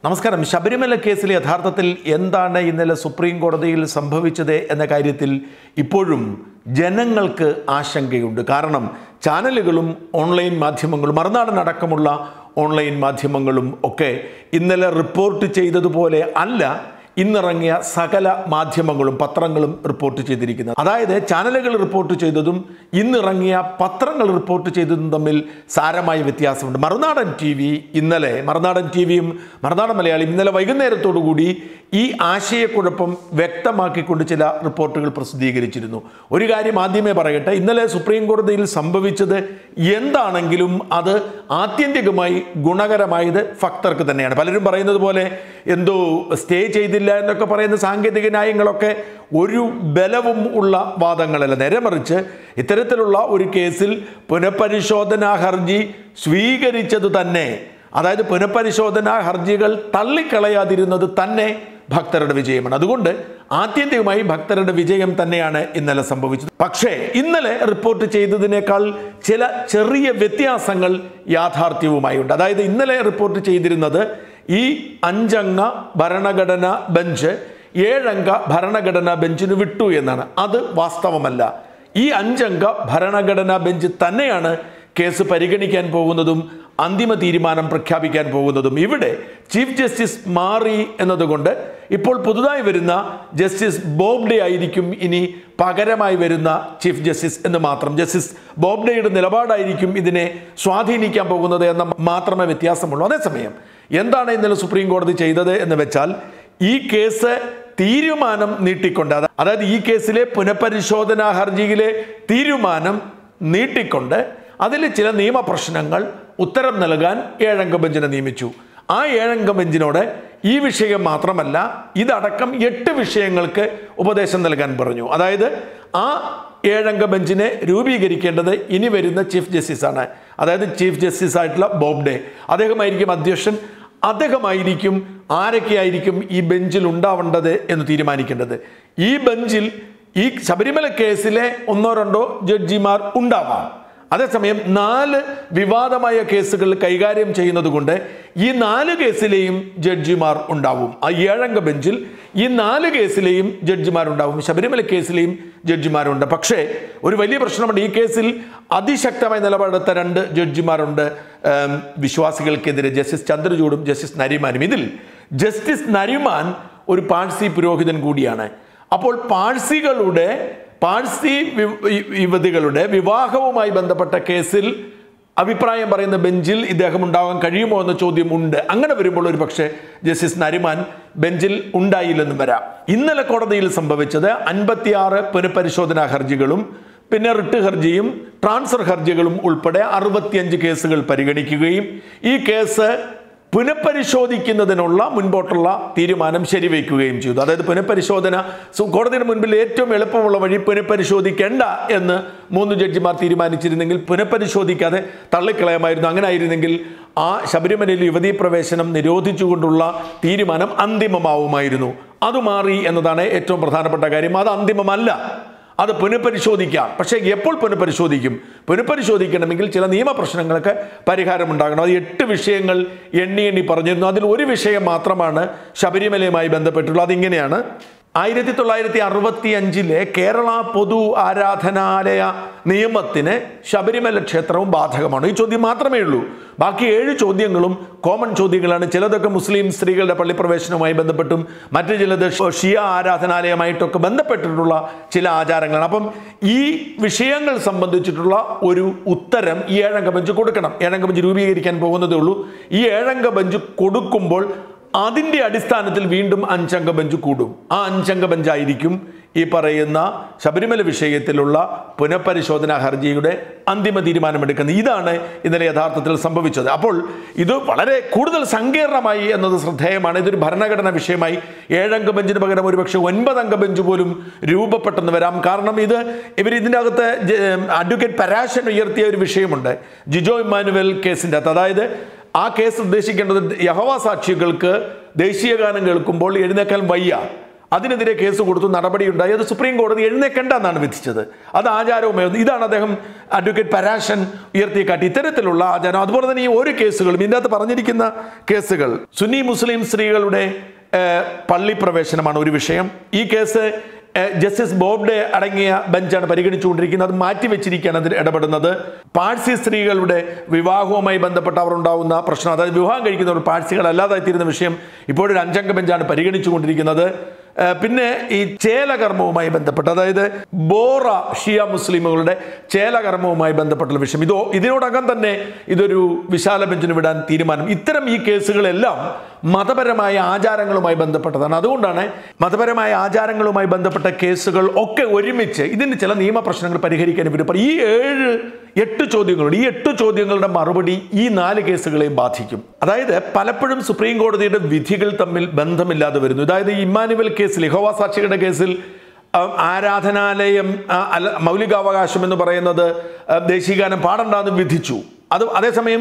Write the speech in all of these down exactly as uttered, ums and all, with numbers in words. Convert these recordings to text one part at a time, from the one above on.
നമസ്കാരം. ശബരിമല കേസിൽ യഥാർത്ഥത്തിൽ എന്താണ് ഇന്നലെ സുപ്രീം കോടതിയിൽ സംഭവിച്ചത് എന്ന കാര്യത്തിൽ ഇപ്പോഴും ജനങ്ങൾക്ക് ആശങ്കയുണ്ട്. കാരണം ചാനലുകളും ഓൺലൈൻ മാധ്യമങ്ങളും മറുനാടൻ അടക്കമുള്ള ഓൺലൈൻ മാധ്യമങ്ങളും ഒക്കെ ഇന്നലെ റിപ്പോർട്ട് ചെയ്തതുപോലെ അല്ല ഇന്നിറങ്ങിയ സകല മാധ്യമങ്ങളും പത്രങ്ങളും റിപ്പോർട്ട് ചെയ്തിരിക്കുന്നത്. അതായത് ചാനലുകൾ റിപ്പോർട്ട് ചെയ്തതും ഇന്നിറങ്ങിയ പത്രങ്ങൾ റിപ്പോർട്ട് ചെയ്തതും തമ്മിൽ സാരമായ വ്യത്യാസമുണ്ട്. മറുനാടൻ ടി വി ഇന്നലെ മറുനാടൻ ടി വിയും മറുനാടൻ മലയാളിയും ഇന്നലെ വൈകുന്നേരത്തോടു കൂടി ഈ ആശയക്കുഴപ്പം വ്യക്തമാക്കിക്കൊണ്ട് ചില റിപ്പോർട്ടുകൾ പ്രസിദ്ധീകരിച്ചിരുന്നു. ഒരു കാര്യം ആദ്യമേ പറയട്ടെ, ഇന്നലെ സുപ്രീം കോടതിയിൽ സംഭവിച്ചത് എന്താണെങ്കിലും അത് ആത്യന്തികമായി ഗുണകരമായത് ഭക്തർക്ക് തന്നെയാണ്. പലരും പറയുന്നത് പോലെ എന്തോ സ്റ്റേ ചെയ്തില്ല എന്നൊക്കെ പറയുന്ന സാങ്കേതിക ന്യായങ്ങളൊക്കെ ഒരു ബലവും ഉള്ള വാദങ്ങളല്ല. നേരെ മറിച്ച് ഇത്തരത്തിലുള്ള ഒരു കേസിൽ പുനഃപരിശോധനാ ഹർജി സ്വീകരിച്ചത് തന്നെ, അതായത് പുനഃപരിശോധനാ ഹർജികൾ തള്ളിക്കളയാതിരുന്നത് തന്നെ ഭക്തരുടെ വിജയമാണ്. അതുകൊണ്ട് ആത്യന്തികമായി ഭക്തരുടെ വിജയം തന്നെയാണ് ഇന്നലെ സംഭവിച്ചത്. പക്ഷേ ഇന്നലെ റിപ്പോർട്ട് ചെയ്തതിനേക്കാൾ ചില ചെറിയ വ്യത്യാസങ്ങൾ യാഥാർത്ഥ്യവുമായി ഉണ്ട്. അതായത് ഇന്നലെ റിപ്പോർട്ട് ചെയ്തിരുന്നത് ഈ അഞ്ചംഗ ഭരണഘടനാ ബെഞ്ച് ഏഴംഗ ഭരണഘടനാ ബെഞ്ചിന് വിട്ടു എന്നാണ്. അത് വാസ്തവമല്ല. ഈ അഞ്ചംഗ ഭരണഘടനാ ബെഞ്ച് തന്നെയാണ് കേസ് പരിഗണിക്കാൻ പോകുന്നതും അന്തിമ തീരുമാനം പ്രഖ്യാപിക്കാൻ പോകുന്നതും. ഇവിടെ ചീഫ് ജസ്റ്റിസ് മാറി എന്നതുകൊണ്ട് ഇപ്പോൾ പുതുതായി വരുന്ന ജസ്റ്റിസ് ബോബ്ഡെ ആയിരിക്കും ഇനി പകരമായി വരുന്ന ചീഫ് ജസ്റ്റിസ് എന്ന് മാത്രം. ജസ്റ്റിസ് ബോബ്ഡെയുടെ നിലപാടായിരിക്കും ഇതിനെ സ്വാധീനിക്കാൻ പോകുന്നത് എന്ന മാത്രമേ വ്യത്യാസമുള്ളൂ. അതേസമയം എന്താണ് ഇന്നലെ സുപ്രീം കോടതി ചെയ്തത് എന്ന് വെച്ചാൽ, ഈ കേസ് തീരുമാനം നീട്ടിക്കൊണ്ട്, അതായത് ഈ കേസിലെ പുനഃപരിശോധനാ ഹർജിയിലെ തീരുമാനം നീട്ടിക്കൊണ്ട് അതിൽ ചില നിയമപ്രശ്നങ്ങൾ ഉത്തരം നൽകാൻ ഏഴംഗ ബെഞ്ചിനെ നിയമിച്ചു. ആ ഏഴംഗ ബെഞ്ചിനോട് ഈ വിഷയം മാത്രമല്ല ഇതടക്കം എട്ട് വിഷയങ്ങൾക്ക് ഉപദേശം നൽകാൻ പറഞ്ഞു. അതായത് ആ ഏഴംഗ ബെഞ്ചിനെ രൂപീകരിക്കേണ്ടത് ഇനി വരുന്ന ചീഫ് ജസ്റ്റിസാണ്. അതായത് ചീഫ് ജസ്റ്റിസ് ആയിട്ടുള്ള ബോബ്ഡെ, അദ്ദേഹമായിരിക്കും അധ്യക്ഷൻ. അദ്ദേഹമായിരിക്കും ആരൊക്കെയായിരിക്കും ഈ ബെഞ്ചിൽ ഉണ്ടാവേണ്ടത് എന്ന് തീരുമാനിക്കേണ്ടത്. ഈ ബെഞ്ചിൽ ഈ ശബരിമല കേസിലെ ഒന്നോ രണ്ടോ ജഡ്ജിമാർ ഉണ്ടാവാം. അതേസമയം നാല് വിവാദമായ കേസുകൾ കൈകാര്യം ചെയ്യുന്നത് കൊണ്ട് ഈ നാല് കേസിലെയും ജഡ്ജിമാർ ഉണ്ടാവും. ആ ഏഴംഗ ബെഞ്ചിൽ ഈ നാല് കേസിലെയും ജഡ്ജിമാരുണ്ടാവും, ശബരിമല കേസിലെയും ജഡ്ജിമാരുണ്ട്. പക്ഷേ ഒരു വലിയ പ്രശ്നമുണ്ട്. ഈ കേസിൽ അതിശക്തമായ നിലപാടെടുത്ത രണ്ട് ജഡ്ജിമാരുണ്ട് വിശ്വാസികൾക്കെതിരെ, ജസ്റ്റിസ് ചന്ദ്രചൂഡും ജസ്റ്റിസ് നരിമാനും. ഇതിൽ ജസ്റ്റിസ് നരിമാൻ ഒരു പാഴ്സി പുരോഹിതൻ കൂടിയാണ്. അപ്പോൾ പാഴ്സികളുടെ പാഴ്സി യുവതികളുടെ വിവാഹവുമായി ബന്ധപ്പെട്ട കേസിൽ അഭിപ്രായം പറയുന്ന ബെഞ്ചിൽ ഇദ്ദേഹം ഉണ്ടാകാൻ കഴിയുമോ എന്ന ചോദ്യം ഉണ്ട്. അങ്ങനെ വരുമ്പോൾ ഒരു പക്ഷേ ജസ്റ്റിസ് നരിമാൻ ബെഞ്ചിൽ ഉണ്ടായില്ലെന്നും വരാം. ഇന്നലെ കോടതിയിൽ സംഭവിച്ചത് അൻപത്തിയാറ് പുനഃപരിശോധനാ ഹർജികളും പിന്നെ റിട്ട് ഹർജിയും ട്രാൻസ്ഫർ ഹർജികളും ഉൾപ്പെടെ അറുപത്തിയഞ്ച് കേസുകൾ പരിഗണിക്കുകയും ഈ കേസ് പുനഃപരിശോധിക്കുന്നതിനുള്ള മുൻപോട്ടുള്ള തീരുമാനം ശരിവയ്ക്കുകയും ചെയ്തു. അതായത് പുനഃപരിശോധന കോടതിയുടെ മുൻപിൽ ഏറ്റവും എളുപ്പമുള്ള വഴി പുനഃപരിശോധിക്കേണ്ട എന്ന് മൂന്ന് ജഡ്ജിമാർ തീരുമാനിച്ചിരുന്നെങ്കിൽ പുനഃപരിശോധിക്കാതെ തള്ളിക്കളയാമായിരുന്നു. അങ്ങനെ ആയിരുന്നെങ്കിൽ ആ ശബരിമലയിൽ യുവതീ പ്രവേശനം നിരോധിച്ചുകൊണ്ടുള്ള തീരുമാനം അന്തിമമാവുമായിരുന്നു. അത് മാറി എന്നതാണ് ഏറ്റവും പ്രധാനപ്പെട്ട കാര്യം. അത് അന്തിമമല്ല, അത് പുനഃപരിശോധിക്കാം. പക്ഷേ എപ്പോൾ പുനഃപരിശോധിക്കും? പുനഃപരിശോധിക്കണമെങ്കിൽ ചില നിയമപ്രശ്നങ്ങൾക്ക് പരിഹാരമുണ്ടാകണം. അത് എട്ട് വിഷയങ്ങൾ എണ്ണി എണ്ണി പറഞ്ഞിരുന്നു. അതിൽ ഒരു വിഷയം മാത്രമാണ് ശബരിമലയുമായി ബന്ധപ്പെട്ടുള്ളത്. അതിങ്ങനെയാണ്: ആയിരത്തി തൊള്ളായിരത്തി അറുപത്തി അഞ്ചിലെ കേരള പൊതു ആരാധനാലയ നിയമത്തിന് ശബരിമല ക്ഷേത്രവും ബാധകമാണ്. ഈ ചോദ്യം മാത്രമേ ഉള്ളൂ. ബാക്കി ഏഴ് ചോദ്യങ്ങളും കോമൺ ചോദ്യങ്ങളാണ്. ചിലതൊക്കെ മുസ്ലിം സ്ത്രീകളുടെ പള്ളിപ്രവേശനവുമായി ബന്ധപ്പെട്ടും മറ്റു ചിലത് ഷിയ ആരാധനാലയമായിട്ടൊക്കെ ബന്ധപ്പെട്ടിട്ടുള്ള ചില ആചാരങ്ങളാണ്. അപ്പം ഈ വിഷയങ്ങൾ സംബന്ധിച്ചിട്ടുള്ള ഒരു ഉത്തരം ഈ ഏഴംഗ ബെഞ്ച് കൊടുക്കണം. ഏഴംഗ ബെഞ്ച് രൂപീകരിക്കാൻ പോകുന്നതേ ഉള്ളൂ. ഈ ഏഴംഗ ബെഞ്ച് കൊടുക്കുമ്പോൾ അതിൻ്റെ അടിസ്ഥാനത്തിൽ വീണ്ടും അഞ്ചംഗ ബെഞ്ച് കൂടും. ആ അഞ്ചംഗ ബെഞ്ചായിരിക്കും ഈ പറയുന്ന ശബരിമല വിഷയത്തിലുള്ള പുനഃപരിശോധനാ ഹർജിയുടെ അന്തിമ തീരുമാനമെടുക്കുന്നത്. ഇതാണ് ഇന്നലെ യഥാർത്ഥത്തിൽ സംഭവിച്ചത്. അപ്പോൾ ഇത് വളരെ കൂടുതൽ സങ്കീർണമായി എന്നത് ശ്രദ്ധേയമാണ്. ഇതൊരു ഭരണഘടനാ വിഷയമായി ഏഴംഗ ബെഞ്ചിന് പകരം ഒരുപക്ഷെ ഒൻപതംഗ ബെഞ്ച് പോലും രൂപപ്പെട്ടെന്ന് വരാം. കാരണം ഇത് ഇവർ ഇതിൻ്റെ അകത്ത് അഡ്വക്കേറ്റ് പരാശൻ ഉയർത്തിയ ഒരു വിഷയമുണ്ട് ജിജോ ഇമ്മാനുവൽ കേസിൻ്റെ അകത്ത്. അതായത് ആ കേസ് ഉദ്ദേശിക്കേണ്ടത് യഹോവ സാക്ഷികൾക്ക് ദേശീയ ഗാനം കേൾക്കുമ്പോൾ എഴുന്നേക്കാൻ വയ്യ. അതിനെതിരെ കേസ് കൊടുത്തു, നടപടിയുണ്ടായി. അത് സുപ്രീം കോടതി എഴുന്നേക്കണ്ട എന്നാണ് വിധിച്ചത്. അത് ആചാരവുമായി ഇതാണ് അദ്ദേഹം അഡ്വക്കേറ്റ് പരാശൻ ഉയർത്തിക്കാട്ടി ഇത്തരത്തിലുള്ള ആചാരം. അതുപോലെ തന്നെ ഈ ഓരോ കേസുകളും ഇതിൻ്റെ അകത്ത് പറഞ്ഞിരിക്കുന്ന കേസുകൾ സുന്നി മുസ്ലിം സ്ത്രീകളുടെ പള്ളി പ്രവേശനമാണ് ഒരു വിഷയം. ഈ കേസ് ജസ്റ്റിസ് ബോബ്ഡെ അടങ്ങിയ ബെഞ്ചാണ് പരിഗണിച്ചുകൊണ്ടിരിക്കുന്നത്. അത് മാറ്റിവെച്ചിരിക്കുകയാണ് അതിൽ ഇടപെടുന്നത്. പാഴ്സി സ്ത്രീകളുടെ വിവാഹവുമായി ബന്ധപ്പെട്ട് അവർ ഉണ്ടാകുന്ന പ്രശ്നം, അതായത് വിവാഹം കഴിക്കുന്നവർ പാഴ്സികളല്ലാതായിത്തീരുന്ന വിഷയം ഇപ്പോഴൊരു അഞ്ചംഗ ബെഞ്ചാണ് പരിഗണിച്ചുകൊണ്ടിരിക്കുന്നത്. പിന്നെ ഈ ചേലകർമ്മവുമായി ബന്ധപ്പെട്ട്, അതായത് ബോറ ഷിയ മുസ്ലിമുകളുടെ ചേലകർമ്മവുമായി ബന്ധപ്പെട്ടുള്ള വിഷയം, ഇതോ ഇതിനോടകം തന്നെ ഇതൊരു വിശാല ബെഞ്ചിന് വിടാൻ തീരുമാനം. ഇത്തരം ഈ കേസുകളെല്ലാം മതപരമായ ആചാരങ്ങളുമായി ബന്ധപ്പെട്ടതാണ്. അതുകൊണ്ടാണ് മതപരമായ ആചാരങ്ങളുമായി ബന്ധപ്പെട്ട കേസുകൾ ഒക്കെ ഒരുമിച്ച് ഇതിന് ചില നിയമപ്രശ്നങ്ങൾ പരിഹരിക്കാൻ ഇവർ പറയും. ഈ ഏഴ് എട്ട് ചോദ്യങ്ങളുണ്ട്. ഈ എട്ട് ചോദ്യങ്ങളുടെ മറുപടി ഈ നാല് കേസുകളെയും ബാധിക്കും. അതായത് പലപ്പോഴും സുപ്രീം കോടതിയുടെ വിധികൾ തമ്മിൽ ബന്ധമില്ലാതെ വരുന്നു. അതായത് ഇമ്മാനുവൽ കേസിൽ, യഹോവ സാക്ഷികളുടെ കേസിൽ ആരാധനാലയം അല്ല മൗലികാവകാശം എന്ന് പറയുന്നത് ദേശീയഗാനം പാടണ്ടെന്ന് വിധിച്ചു. അത് അതേസമയം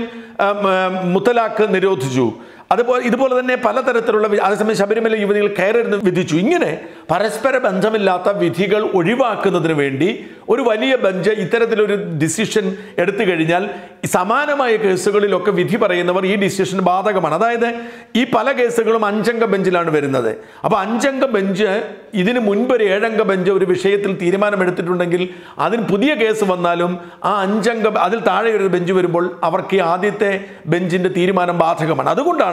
മുത്തലാഖ് നിരോധിച്ചു. അതുപോലെ ഇതുപോലെ തന്നെ പലതരത്തിലുള്ള, അതേസമയം ശബരിമല യുവതികൾ കയറരുന്ന് വിധിച്ചു. ഇങ്ങനെ പരസ്പര ബന്ധമില്ലാത്ത വിധികൾ ഒഴിവാക്കുന്നതിന് വേണ്ടി ഒരു വലിയ ബെഞ്ച് ഇത്തരത്തിലൊരു ഡിസിഷൻ എടുത്തു കഴിഞ്ഞാൽ സമാനമായ കേസുകളിലൊക്കെ വിധി പറയുന്നവർ ഈ ഡിസിഷൻ ബാധകമാണ്. അതായത് ഈ പല കേസുകളും അഞ്ചംഗ ബെഞ്ചിലാണ് വരുന്നത്. അപ്പോൾ അഞ്ചംഗ ബെഞ്ച് ഇതിന് മുൻപ് ഒരു ഏഴംഗ ബെഞ്ച് ഒരു വിഷയത്തിൽ തീരുമാനമെടുത്തിട്ടുണ്ടെങ്കിൽ അതിന് പുതിയ കേസ് വന്നാലും ആ അഞ്ചംഗ അതിൽ താഴെ ഒരു ബെഞ്ച് വരുമ്പോൾ അവർക്ക് ആദ്യത്തെ ബെഞ്ചിൻ്റെ തീരുമാനം ബാധകമാണ്. അതുകൊണ്ടാണ്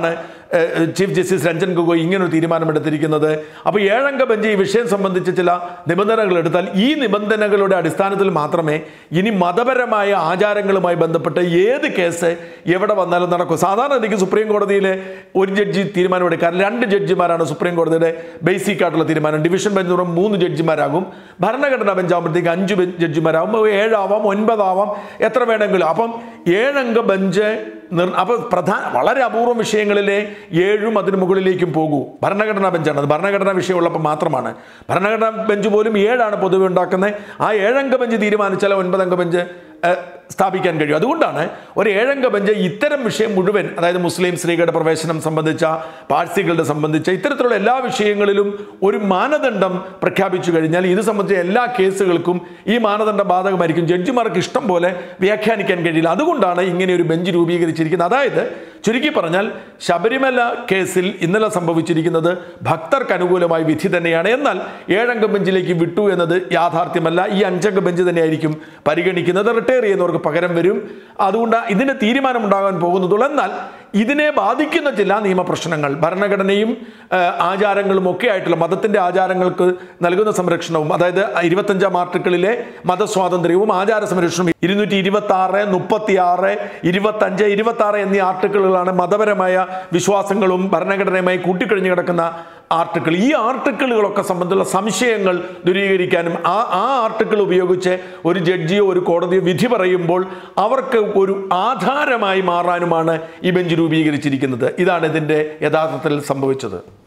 ചീഫ് ജസ്റ്റിസ് രഞ്ജൻ ഗൊഗോയ് ഇങ്ങനൊരു തീരുമാനമെടുത്തിരിക്കുന്നത്. അപ്പോൾ ഏഴംഗ ബെഞ്ച് ഈ വിഷയം സംബന്ധിച്ച് ചില നിബന്ധനകൾ എടുത്താൽ ഈ നിബന്ധനകളുടെ അടിസ്ഥാനത്തിൽ മാത്രമേ ഇനി മതപരമായ ആചാരങ്ങളുമായി ബന്ധപ്പെട്ട് ഏത് കേസ് എവിടെ വന്നാലും നടക്കും. സാധാരണ എനിക്ക് സുപ്രീം കോടതിയിലെ ഒരു ജഡ്ജി തീരുമാനമെടുക്കാൻ രണ്ട് ജഡ്ജിമാരാണ് സുപ്രീം കോടതിയുടെ ബേസിക് ആയിട്ടുള്ള തീരുമാനം. ഡിവിഷൻ ബെഞ്ച് എന്ന് മൂന്ന് ജഡ്ജിമാരാകും. ഭരണഘടനാ ബെഞ്ച് ആകുമ്പോഴത്തേക്ക് അഞ്ച് ജഡ്ജിമാരാകും. ഏഴാവാം, ഒൻപതാവാം, എത്ര വേണമെങ്കിലും. അപ്പം ഏഴംഗ ബെഞ്ച് അപ്പോൾ പ്രധാന വളരെ അപൂർവം വിഷയങ്ങളിലെ ഏഴും അതിന് മുകളിലേക്കും പോകൂ. ഭരണഘടനാ ബെഞ്ചാണ്, അത് ഭരണഘടനാ വിഷയമുള്ളപ്പോൾ മാത്രമാണ്. ഭരണഘടനാ ബെഞ്ച് പോലും ഏഴാണ് പൊതുവെ ഉണ്ടാക്കുന്നത്. ആ ഏഴംഗ ബെഞ്ച് തീരുമാനിച്ചാൽ ഒൻപതംഗ ബെഞ്ച് സ്ഥാപിക്കാൻ കഴിയും. അതുകൊണ്ടാണ് ഒരു ഏഴംഗ ബെഞ്ച് ഇത്തരം വിഷയം മുഴുവൻ, അതായത് മുസ്ലിം സ്ത്രീകളുടെ പ്രവേശനം സംബന്ധിച്ച, പാഴ്സികളുടെ സംബന്ധിച്ച ഇത്തരത്തിലുള്ള എല്ലാ വിഷയങ്ങളിലും ഒരു മാനദണ്ഡം പ്രഖ്യാപിച്ചു കഴിഞ്ഞാൽ ഇത് സംബന്ധിച്ച എല്ലാ കേസുകൾക്കും ഈ മാനദണ്ഡം ബാധകമായിരിക്കും. ജഡ്ജിമാർക്ക് ഇഷ്ടം പോലെ വ്യാഖ്യാനിക്കാൻ കഴിയില്ല. അതുകൊണ്ടാണ് ഇങ്ങനെ ഒരു ബെഞ്ച് രൂപീകരിച്ചിരിക്കുന്നത്. അതായത് ചുരുക്കി പറഞ്ഞാൽ ശബരിമല കേസിൽ ഇന്നലെ സംഭവിച്ചിരിക്കുന്നത് ഭക്തർക്ക് അനുകൂലമായ വിധി തന്നെയാണ്. എന്നാൽ ഏഴംഗ ബെഞ്ചിലേക്ക് വിട്ടു എന്നത് യാഥാർത്ഥ്യമല്ല. ഈ അഞ്ചംഗ ബെഞ്ച് തന്നെയായിരിക്കും പരിഗണിക്കുന്നത്. റിട്ടയർ ചെയ്യുന്നവർക്ക് പകരം വരും. അതുകൊണ്ട് ഇതിന് തീരുമാനമുണ്ടാകാൻ പോകുന്നതുള്ളൂ. എന്നാൽ ഇതിനെ ബാധിക്കുന്ന ചില നിയമപ്രശ്നങ്ങൾ, ഭരണഘടനയും ആചാരങ്ങളും ഒക്കെ ആയിട്ടുള്ള മതത്തിൻ്റെ ആചാരങ്ങൾക്ക് നൽകുന്ന സംരക്ഷണവും, അതായത് ഇരുപത്തഞ്ചാം ആർട്ടിക്കിളിലെ മതസ്വാതന്ത്ര്യവും ആചാര സംരക്ഷണവും, ഇരുന്നൂറ്റി ഇരുപത്തി ആറ് മുപ്പത്തി ആറ് ഇരുപത്തഞ്ച് ഇരുപത്തി ആറ് എന്നീ ആർട്ടിക്കിളുകളാണ് മതപരമായ വിശ്വാസങ്ങളും ഭരണഘടനയുമായി കൂട്ടിക്കഴിഞ്ഞു കിടക്കുന്ന ആർട്ടിക്കിൾ. ഈ ആർട്ടിക്കിളുകളൊക്കെ സംബന്ധിച്ചുള്ള സംശയങ്ങൾ ദൂരീകരിക്കാനും ആ ആ ആർട്ടിക്കിൾ ഉപയോഗിച്ച് ഒരു ജഡ്ജിയോ ഒരു കോടതിയോ വിധി പറയുമ്പോൾ അവർക്ക് ഒരു ആധാരമായി മാറാനുമാണ് ഈ ബെഞ്ച് രൂപീകരിച്ചിരിക്കുന്നത്. ഇതാണ് ഇതിൻ്റെ യഥാർത്ഥത്തിൽ സംഭവിച്ചത്.